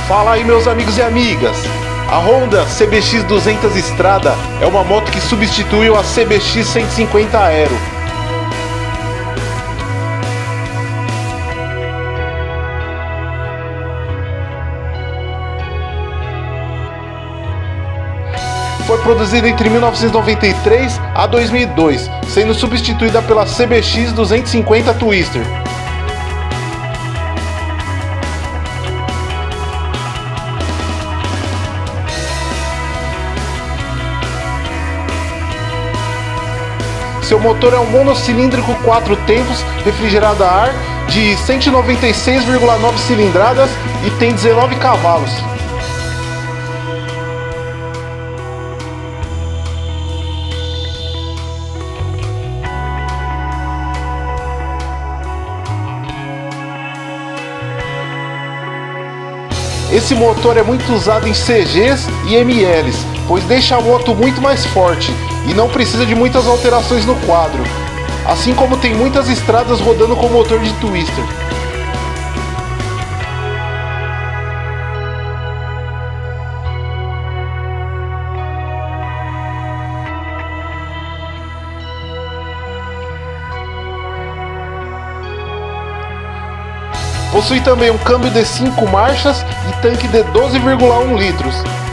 Fala aí, meus amigos e amigas! A Honda CBX 200 Strada é uma moto que substituiu a CBX 150 Aero. Foi produzida entre 1993 a 2002, sendo substituída pela CBX 250 Twister. Seu motor é um monocilíndrico 4 tempos, refrigerado a ar, de 196,9 cilindradas e tem 19 cavalos. Esse motor é muito usado em CGs e MLs, pois deixa a moto muito mais forte e não precisa de muitas alterações no quadro, assim como tem muitas estradas rodando com motor de Twister. Possui também um câmbio de 5 marchas e tanque de 12,1 litros.